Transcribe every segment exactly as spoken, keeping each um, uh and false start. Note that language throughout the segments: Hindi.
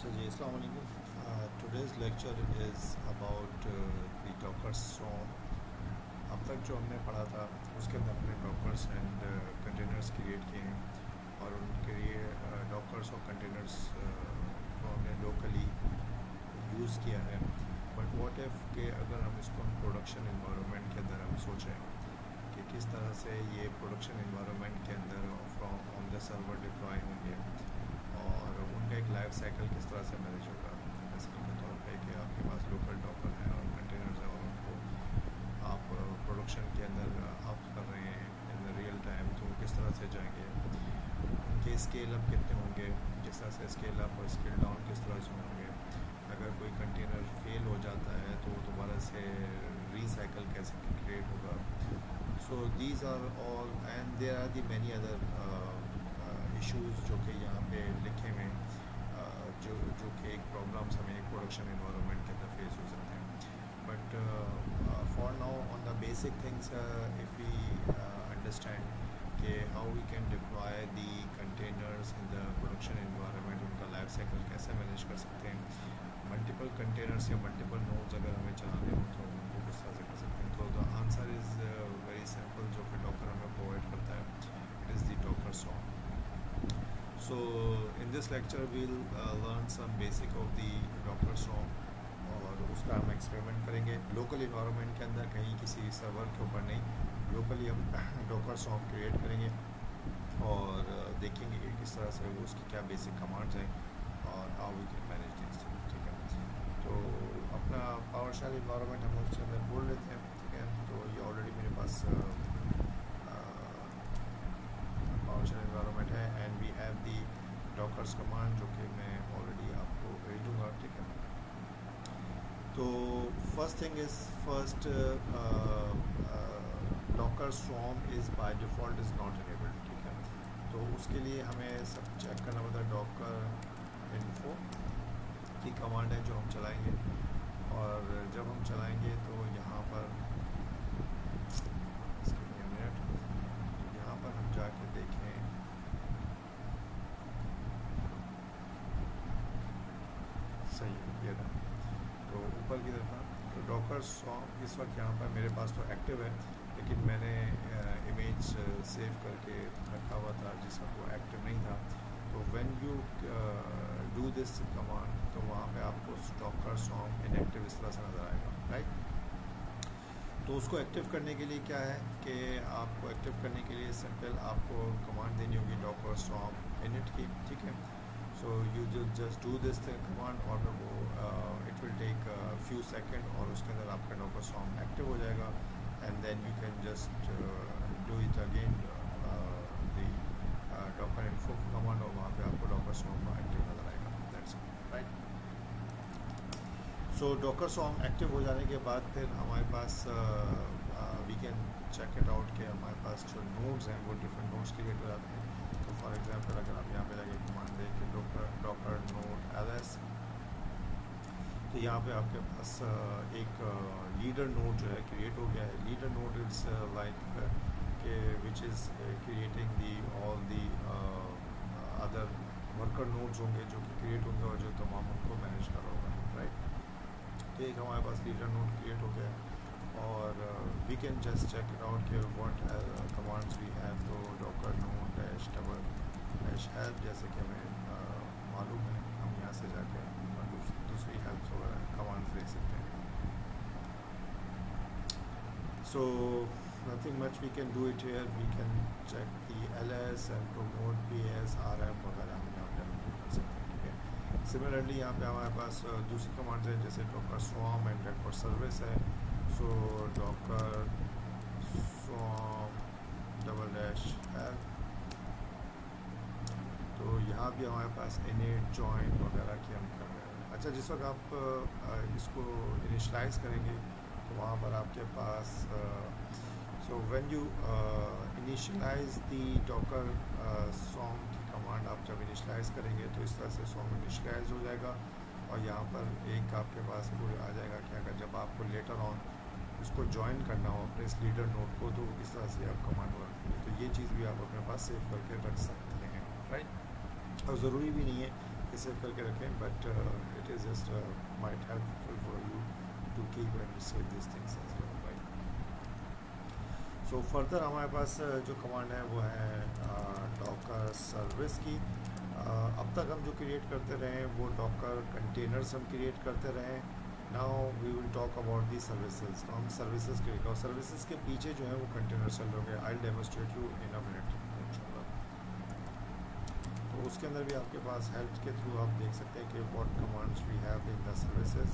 जी अस्सलाम वालेकुम। Today's lecture is about the Docker सॉन्ग। अब तक जो हमने पढ़ा था उसके अंदर हमने डॉकर्स एंड कंटेनर्स क्रिएट किए हैं और उनके लिए डॉकर्स और कंटेनर्स को हमने लोकली यूज़ किया है। बट व्हाट इफ़ के अगर हम इसको हम प्रोडक्शन इन्वायरमेंट के अंदर हम सोचें कि किस तरह से ये प्रोडक्शन इन्वायरमेंट के अंदर from on the server deploy होंगे और उनका एक लाइफ साइकिल किस तरह से मैनेज होगा। मिसाल के तौर पे कि आपके पास लोकल डॉकर हैं और कंटेनर्स हैं और उनको आप प्रोडक्शन के अंदर अप कर रहे हैं इन रियल टाइम, तो किस तरह से जाएंगे, उनके स्केल अप कितने होंगे, किस तरह से स्केल अप और स्केल डाउन किस तरह से होंगे। अगर कोई कंटेनर फेल हो जाता है तो दोबारा से रिसाइकल कैसे क्रिएट होगा। So these are all and there are the many other issues जो कि यहाँ पे लिखे हुए uh, जो जो कि एक प्रॉब्लम्स हमें एक प्रोडक्शन इन्वायरमेंट के अंदर फेस हो सकते हैं। But for now on the basic things if we understand कि how we can deploy the containers in the production environment, उनका लाइफ साइकिल कैसे मैनेज कर सकते हैं। मल्टीपल कंटेनर्स या मल्टीपल नोड्स अगर हमें चलाने हो तो उनको किस तरह से कर सकते हैं। तो the answer is very simple, जो कि डॉकर हमें प्रोवाइड करता है, इट इज़ द डॉकर सॉन्ग। So in this lecture we'll uh, learn some basic of the Docker swarm और उसका हम एक्सपेरिमेंट करेंगे लोकल इन्वायरमेंट के अंदर, कहीं किसी सर्वर के ऊपर नहीं। लोकली हम डॉकर सॉन्ग क्रिएट करेंगे और देखेंगे कि किस तरह से वो उसकी क्या बेसिक कमांड्स हैं और how we can manage this, ठीक है। तो अपना पावरशेल इन्वायरमेंट हम उसके अंदर बोल लेते हैं, ठीक है। तो ये ऑलरेडी मेरे पास पावरशेल इन्वायरमेंट है and we have the Docker's command जो कि मैं ऑलरेडी आपको भेज दूँगा, ठीक है। तो first thing is first Docker swarm is by default is not enabled, ठीक है। तो उसके लिए हमें सब चेक करना पड़ता है। डॉकर इन्फो की कमांड है जो हम चलाएंगे और जब हम चलाएंगे तो यहाँ पर यहाँ पर हम जाके देखें सही ये रहा, तो ऊपर की तरफ तो डॉकर सॉन्ग इस वक्त यहाँ पर मेरे पास तो एक्टिव है, लेकिन मैंने इमेज सेव करके रखा हुआ था जिस वक्त वो एक्टिव नहीं था। तो when you do this command तो वहाँ पे आपको डॉकर सॉन्ग इनएक्टिव इस तरह से नज़र आएगा, राइट। तो उसको एक्टिव करने के लिए क्या है कि आपको एक्टिव करने के लिए सिंपल आपको कमांड देनी होगी डॉकर सॉन्ग इनिट की, ठीक है। So you just do this command और वो it will take few second और उसके अंदर आपका डॉकर सॉन्ग एक्टिव हो जाएगा and then you can just do it again the Docker info command और वहाँ पे आपको डॉकर सॉन्ग एक्टिव नजर आएगा, that's it, right. So Docker सॉन्ग एक्टिव हो जाने के बाद फिर हमारे पास we can check it out कि हमारे पास जो नोड्स हैं वो डिफरेंट नोड्स क्रिएट हो जाते हैं। तो फॉर एग्जांपल अगर आप यहाँ पे लगे कमांड दें कि डॉकर डॉकर नोड एलएस, तो यहाँ पे आपके पास uh, एक लीडर uh, नोड जो है क्रिएट हो गया है। लीडर नोड इज़ लाइक के which is creating the all the other worker nodes होंगे जो कि क्रिएट होंगे और जो तमाम उनको मैनेज कर रहा होगा, राइट। तो एक हमारे पास लीडर नोड क्रिएट हो गया है और we can just check it out के व्हाट कमांड्स वी हैव। तो Docker node dash double dash help जैसे कि हमें uh, मालूम है, हम यहाँ से जाके दूसरी हेल्प वगैरह कमांड्स देख सकते हैं। So nothing much we can do it here, we can check the L S and promote P S R M वगैरह हम यहाँ पे कर सकते हैं, ठीक है। सिमिलरली यहाँ पे हमारे पास दूसरी कमांड्स हैं जैसे Docker swarm and Docker service है। So Docker swarm double dash help, तो यहाँ भी हमारे पास इनिट जॉइन वगैरह की हम कर रहे हैं। अच्छा, जिस वक्त आप इसको इनिशलाइज करेंगे तो वहाँ पर आपके पास so when you initialize the Docker सॉन्ग की कमांड, आप जब इनिशलाइज करेंगे तो इस तरह से सॉन्ग इनिशलाइज हो जाएगा और यहाँ पर एक आपके पास पूरे आ जाएगा कि अगर जब आपको लेटर ऑन इसको ज्वाइन करना हो अपने इस लीडर नोड को तो इस तरह से आप कमांड वर्क करेंगे। तो ये चीज़ भी आप अपने पास सेव करके रख सकते हैं, राइट। और ज़रूरी भी नहीं है सेव करके रखें, but it is just might helpful for you to keep and save this things as well, right. So further हमारे पास जो कमांड है वो है डॉकर सर्विस की। uh, अब तक हम जो क्रिएट करते रहे वो डॉकर कंटेनर्स हम क्रिएट करते रहे। Now we will talk about the services. तो हम सर्विसेज क्रिएट और सर्विसेज के पीछे जो है वो कंटेनर चल रहे हैं। I will demonstrate you in a minute इंशाल्लाह। तो उसके अंदर भी आपके पास हेल्प के थ्रू आप देख सकते हैं कि what commands we have in the services.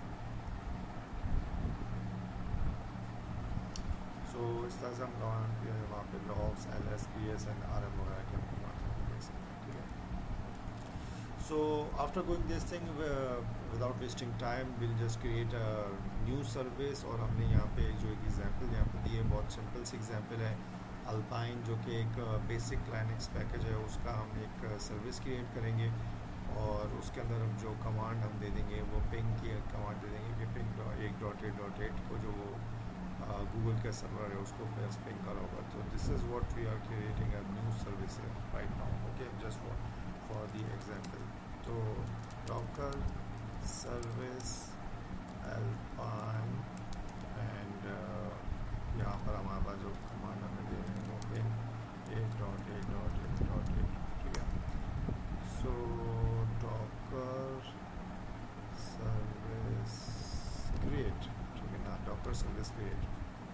So इस तरह से हम कमांड वहाँ पे logs, L S, P S and R M वगैरह के हम कमांड देख सकते हैं, ठीक है। So after going this thing without wasting time will just create a new service. और हमने यहाँ पे जो एक एग्जांपल यहाँ पे दिए, बहुत सिंपल सी एग्जांपल है अल्पाइन, जो कि एक बेसिक लाइनक्स पैकेज है, उसका हम एक सर्विस क्रिएट करेंगे और उसके अंदर हम जो कमांड हम दे देंगे वो पिंग की कमांड दे देंगे कि पिंग एक डॉट एट डॉट एट को जो वो गूगल का सर्वर है उसको प्लस पिंग करा होगा। तो this is what we are creating a new service right now, okay, just for for the example. तो डॉकर सर्विस अल्पाइन एंड यहाँ पर हमारे पास जो कमांड हमें दे रहे हैं वो पिंग एक dot eight dot eight dot eight, ठीक है। सो डॉकर सर्विस क्रिएट, ठीक है ना, docker service create.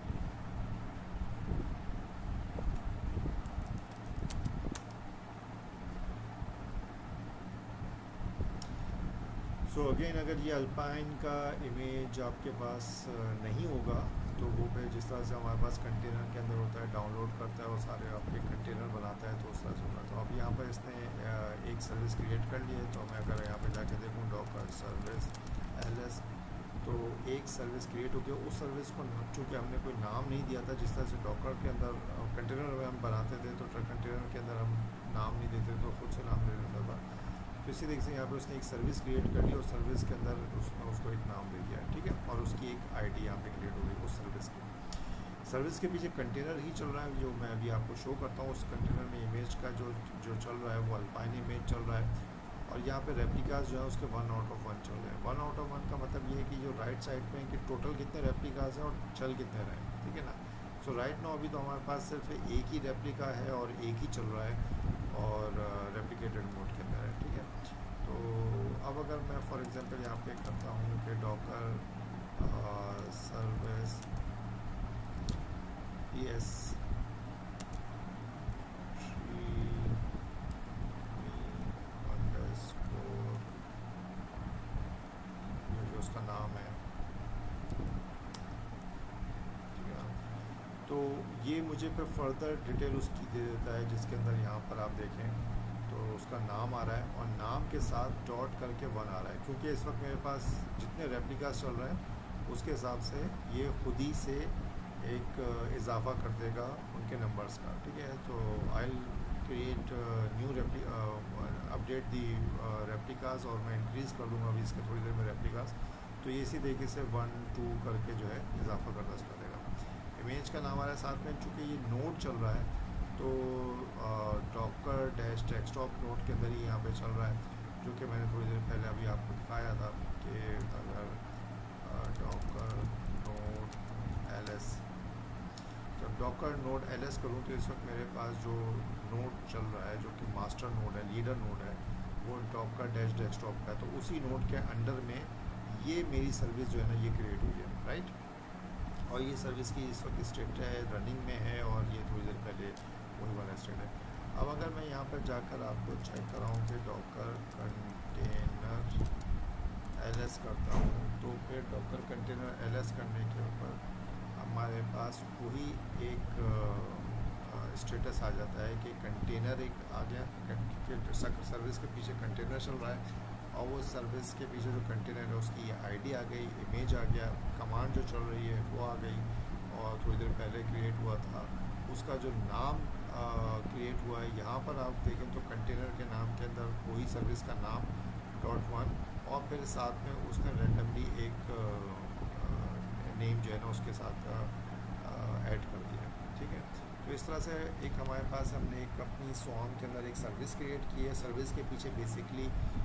So so again अगर ये अल्पाइन का इमेज आपके पास नहीं होगा तो वो फिर जिस तरह से हमारे पास कंटेनर के अंदर होता है, डाउनलोड करता है और सारे आपके कंटेनर बनाता है, तो उस तरह से होगा। तो अब यहाँ पर इसने एक सर्विस क्रिएट कर ली है। तो मैं अगर यहाँ पे जाके देखूँ डॉकर सर्विस एल एस, तो एक सर्विस क्रिएट हो गया। उस सर्विस को चूँकि हमने कोई नाम नहीं दिया था, जिस तरह से डॉकर के अंदर कंटेनर में हम बनाते थे तो कंटेनर के अंदर हम नाम नहीं देते तो खुद से नाम दे देता था। तो इसी तरीके से यहाँ पे उसने एक सर्विस क्रिएट कर ली और सर्विस के अंदर उसने उसको एक नाम दे दिया, ठीक है, और उसकी एक आईडी यहाँ पे क्रिएट हो गई उस सर्विस की। सर्विस के पीछे कंटेनर ही चल रहा है जो मैं अभी आपको शो करता हूँ। उस कंटेनर में इमेज का जो जो चल रहा है वो अल्पाइन इमेज चल रहा है और यहाँ पे रेप्लिकास जो है उसके वन आउट ऑफ वन चल रहे हैं। वन आउट ऑफ वन का मतलब ये है कि जो राइट साइड पे है कि टोटल कितने रेप्लिकास हैं और चल कितने रहे हैं, ठीक है ना। सो राइट नाउ अभी तो हमारे पास सिर्फ एक ही रेप्लिका है और एक ही चल रहा है और रेप्लिकेटेड मोड के अंदर है, ठीक है। तो अब अगर मैं फॉर एग्जांपल यहाँ पे करता हूँ कि डॉकर सर्विस यस अंडरस्कोर, ये जो उसका नाम है, ठीक है। तो ये मुझे पे फर्दर डिटेल उसकी दे देता है, जिसके अंदर यहाँ पर आप देखें तो उसका नाम आ रहा है और नाम के साथ डॉट करके वन आ रहा है, क्योंकि इस वक्त मेरे पास जितने रेप्लिकास चल रहे हैं उसके हिसाब से ये खुद ही से एक इजाफा कर देगा उनके नंबर्स का, ठीक है। तो I will create new reply update the replicas और मैं इंक्रीज़ कर दूँगा अभी इसके थोड़ी देर में रेप्लिकास। तो ये इसी तरीके से वन टू करके जो है इजाफा करता चला देगा। इमेज का नाम आ रहा है साथ में, चूँकि ये नोड चल रहा है तो डॉकर डैश डेस्कटॉप नोड के अंदर ही यहाँ पे चल रहा है, जो कि मैंने थोड़ी देर पहले अभी आपको दिखाया था कि अगर डॉकर नोड एल एस, जब डॉकर नोड एल एस करूँ तो इस वक्त मेरे पास जो नोड चल रहा है जो कि मास्टर नोड है, लीडर नोड है, वो डॉकर डैश डेस्कटॉप का है। तो उसी नोड के अंडर में ये मेरी सर्विस जो है ना ये क्रिएट हुई है, राइट। और ये सर्विस की इस वक्त स्टेट है रनिंग में है और ये थोड़ी देर पहले वही वाला स्टेट है। अब अगर मैं यहाँ पर जाकर आपको चेक कराऊँ कि डॉकर कंटेनर एल एस करता हूँ तो फिर डॉकर कंटेनर एल एस करने के ऊपर हमारे पास वही एक स्टेटस आ जाता है कि कंटेनर एक आ गया, सर्विस के पीछे कंटेनर चल रहा है और वो सर्विस के पीछे जो कंटेनर है उसकी आईडी आ गई, इमेज आ गया, कमांड जो चल रही है वो आ गई और थोड़ी देर पहले क्रिएट हुआ था उसका जो नाम क्रिएट हुआ है। यहाँ पर आप देखें तो कंटेनर के नाम के अंदर वही सर्विस का नाम डॉट वन और फिर साथ में उसने रेंडमली एक नेम जो है ना उसके साथ ऐड कर दिया, ठीक है। तो इस तरह से एक हमारे पास हमने एक अपनी सॉन्ग के अंदर एक सर्विस क्रिएट की है। सर्विस के पीछे बेसिकली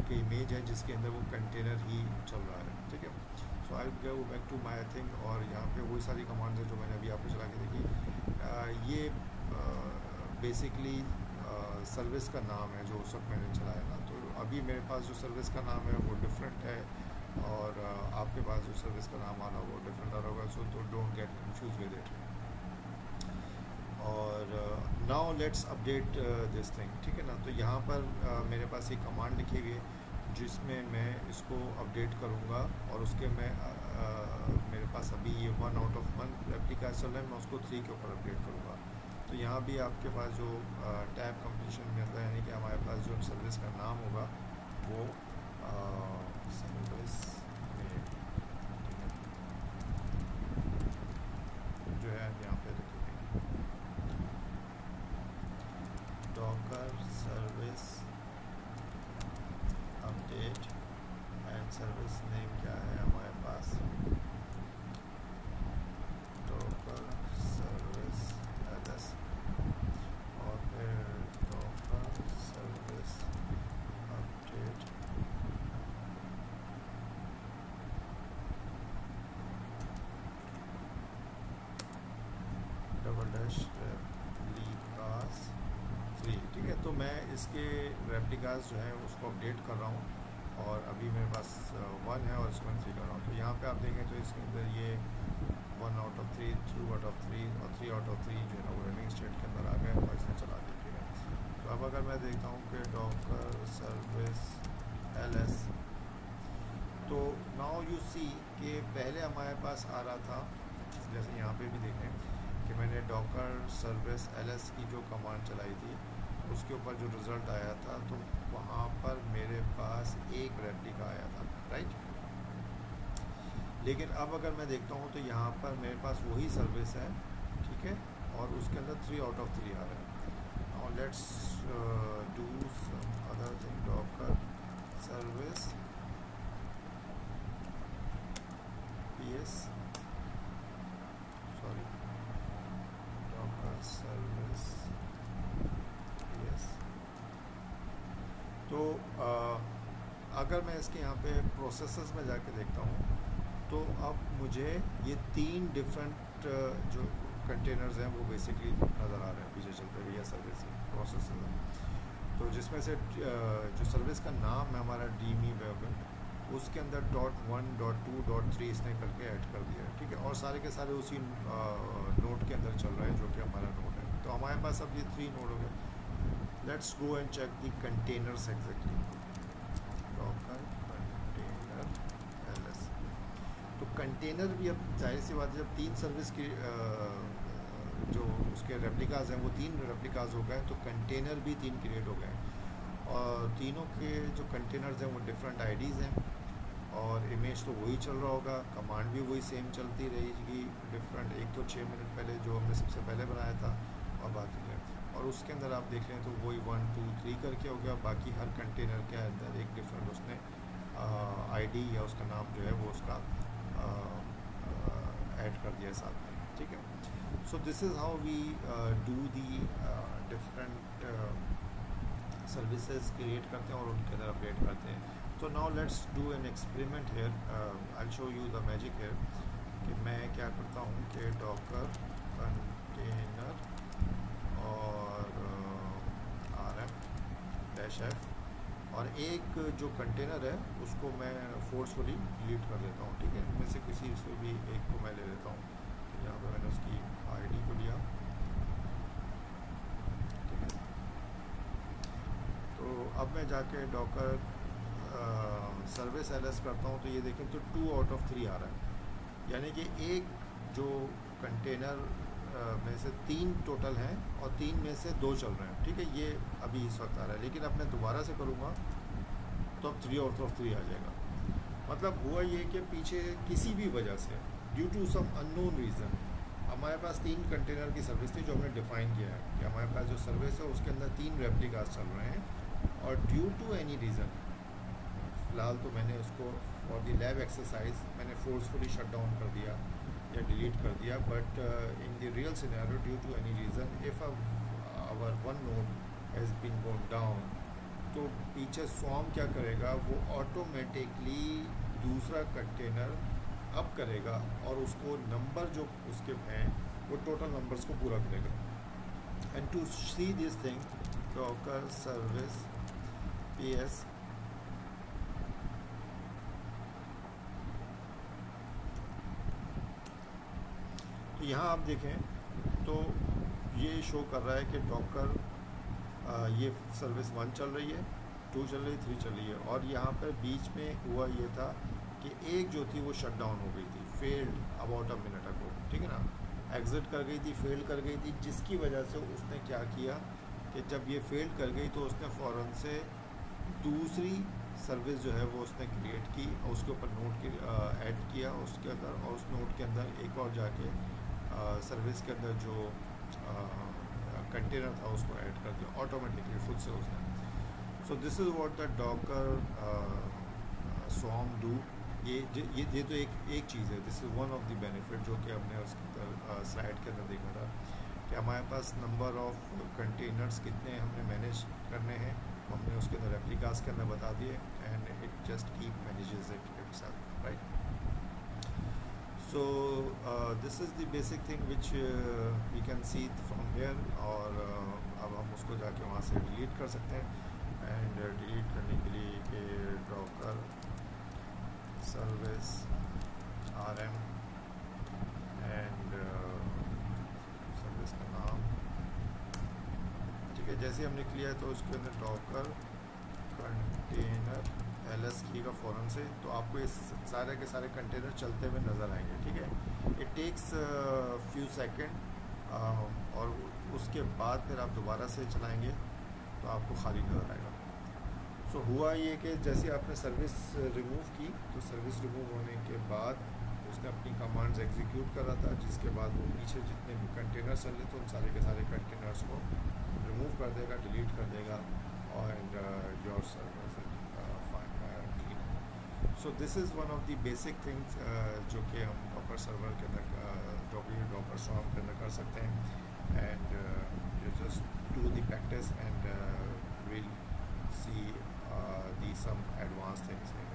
एक इमेज है जिसके अंदर वो कंटेनर ही चल रहा है, ठीक है। So I go back to my thing, और यहाँ पे वही सारी कमांड्स हैं जो मैंने अभी आपको चला के देखी। ये बेसिकली सर्विस का नाम है जो उस वक्त मैंने चलाया ना, तो अभी मेरे पास जो सर्विस का नाम है वो डिफरेंट है, और uh, आपके पास जो सर्विस का नाम आ रहा वो डिफरेंट आ रहा होगा, सो तो don't get confuse with it. और now let's update this thing, ठीक है ना। तो यहाँ पर uh, मेरे पास एक कमांड लिखी हुई है जिसमें मैं इसको अपडेट करूँगा, और उसके मैं uh, uh, मेरे पास अभी ये one out of one replica चल रहा है, मैं उसको थ्री के ऊपर अपडेट करूँगा। तो यहाँ भी आपके पास जो टैब कंप्लीशन मिलता है, यानी कि हमारे पास जो सर्विस का नाम होगा वो सर्विस जो है यहाँ पे लिखेंगे docker service update, and service name क्या है हमारे पास, डॉकर सर्विस एलएस, और फिर docker service update double dash replicas three, ठीक है। तो मैं इसके रेप्लिकास जो है उसको अपडेट कर रहा हूँ, और अभी मेरे पास वन है और इसको मैं थ्री कर रहा हूँ। तो यहाँ पे आप देखें तो इसके अंदर ये one out of three, two out of three और थ्री आउट ऑफ थ्री जो है ना वो रनिंग स्टेट के अंदर आ गए और इसने चला दिया, ठीक है। तो अब अगर मैं देखता हूँ कि डॉकर सर्विस एल एस, तो नाउ यू सी कि पहले हमारे पास आ रहा था, जैसे यहाँ पे भी देखें कि मैंने डॉकर सर्विस एल एस की जो कमांड चलाई थी उसके ऊपर जो रिज़ल्ट आया था, तो वहाँ पर मेरे पास एक रेप्लिका आया था, राइट। लेकिन अब अगर मैं देखता हूँ तो यहाँ पर मेरे पास वही सर्विस है, ठीक है, और उसके अंदर थ्री आउट ऑफ थ्री आ रहा है। Now let's do some other thing, docker service PS, sorry docker service PS. तो uh, अगर मैं इसके यहाँ पे प्रोसेसेस में जाके देखता हूँ तो अब मुझे ये तीन डिफरेंट जो कंटेनर्स हैं वो बेसिकली नज़र आ रहे हैं पीछे चलते हुए, या सर्विस प्रोसेस हैं। तो जिसमें से जो सर्विस का नाम है हमारा डी मी वेब, उसके अंदर dot one dot two dot three इसने करके ऐड कर दिया है, ठीक है, और सारे के सारे उसी नोड के अंदर चल रहे हैं जो कि हमारा नोड है। तो हमारे पास अब ये थ्री नोड हो गए। Let's go and check the containers exactly, docker container LS. तो कंटेनर भी अब जाहिर सी बात है, जब तीन सर्विस की आ, जो उसके रेप्लिकाज हैं वो तीन रेप्लिकाज हो गए, तो कंटेनर भी तीन क्रिएट हो गए, और तीनों के जो कंटेनर्स हैं वो डिफरेंट आईडीज़ हैं, और इमेज तो वही चल रहा होगा, कमांड भी वही सेम चलती रहेगी, डिफरेंट। एक तो छः मिनट पहले जो हमने सबसे पहले बनाया था, और बाकी है, और उसके अंदर आप देख लें तो वही वन टू थ्री करके हो गया। बाकी हर कंटेनर के अंदर एक डिफरेंट उसने आईडी या उसका नाम जो है वो उसका ऐड कर दिया साथ में, ठीक है। So this is how we do the different services create करते हैं और उनके अंदर अपडेट करते हैं। तो now let's do an experiment here, I will show you the magic here, कि मैं क्या करता हूँ कि डॉकर कंटेनर और आर एम डैश एफ, और एक जो कंटेनर है उसको मैं फोर्सफुली डिलीट कर देता हूँ, ठीक है। इनमें से किसी से भी एक को मैं ले लेता हूँ। तो यहाँ पे मैंने उसकी आईडी को लिया, ठीक है। तो अब मैं जाके डॉकर सर्विस एलएस करता हूँ, तो ये देखें तो टू आउट ऑफ थ्री आ रहा है, यानी कि एक जो कंटेनर में से तीन टोटल हैं और तीन में से दो चल रहे हैं, ठीक है। ये अभी इस वक्त आ रहा है, लेकिन अब मैं दोबारा से करूँगा तो अब थ्री आउट ऑफ थ्री आ जाएगा। मतलब हुआ ये कि पीछे किसी भी वजह से due to some unknown reason हमारे पास तीन कंटेनर की सर्विस थी जो हमने डिफ़ाइन किया है कि हमारे पास जो सर्विस है उसके अंदर तीन रेप्लिकास चल रहे हैं, और ड्यू टू एनी रीज़न फ़िलहाल तो मैंने उसको और दी लैब एक्सरसाइज मैंने फोर्सफुली शट डाउन कर दिया या डिलीट कर दिया। But in the real scenario due to any reason if our one node has been gone down, तो पीछे स्वॉर्म क्या करेगा, वो ऑटोमेटिकली दूसरा कंटेनर अप करेगा और उसको नंबर जो उसके हैं वो टोटल नंबर्स को पूरा करेगा. And to see this thing, docker service P S तो यहाँ आप देखें तो ये शो कर रहा है कि डॉकर ये सर्विस वन चल रही है, टू चल रही है, थ्री चल रही है. और यहाँ पर बीच में हुआ ये था कि एक जो थी वो शट डाउन हो गई थी, failed about a minute ago, ठीक है ना, एग्ज़िट कर गई थी, फेल कर गई थी, जिसकी वजह से उसने क्या किया कि जब ये फेल कर गई तो उसने फ़ौरन से दूसरी सर्विस जो है वो उसने क्रिएट की और उसके ऊपर नोट की ऐड किया उसके अंदर, और उस नोट के अंदर एक और जाके सर्विस के अंदर जो कंटेनर था उसको ऐड कर दिया ऑटोमेटिकली खुद से उसने. So this is what the docker swarm do. ये ये ये तो एक एक चीज़ है. This is one of the benefit जो कि हमने उसके अंदर स्लाइड के अंदर देखा था कि हमारे पास नंबर ऑफ कंटेनर्स कितने हमने मैनेज करने हैं, हमने उसके अंदर रेप्लिकास के अंदर बता दिए, and it just keep manages it itself, right. So this is the basic thing which we can see from here. और uh, अब हम उसको जाके वहाँ से डिलीट कर सकते हैं. एंड डिलीट करने के लिए कि docker service R M and service का नाम, ठीक है. जैसे हमने किया तो उसके अंदर डॉकर कंटेनर एल एस कीगा फ़ौरन से, तो आपको ये सारे के सारे कंटेनर चलते हुए नज़र आएंगे, ठीक है. इट टेक्स फ्यू सेकेंड और उसके बाद फिर आप दोबारा से चलाएंगे तो आपको खाली नज़र आएगा. सो so, हुआ ये कि जैसे आपने सर्विस रिमूव की तो सर्विस रिमूव होने के बाद उसने अपनी कमांड्स एग्जीक्यूट करा था, जिसके बाद वो पीछे जितने भी कंटेनर चल रहे थे उन सारे के सारे कंटेनर्स को रिमूव कर देगा, डिलीट कर देगा, and your service fine. So this is one of the basic things जो कि हम डॉकर सर्वर के अंदर डॉकर डॉकर स्वॉर्म के अंदर कर सकते हैं. And you just do the practice and will see uh, the some advanced things.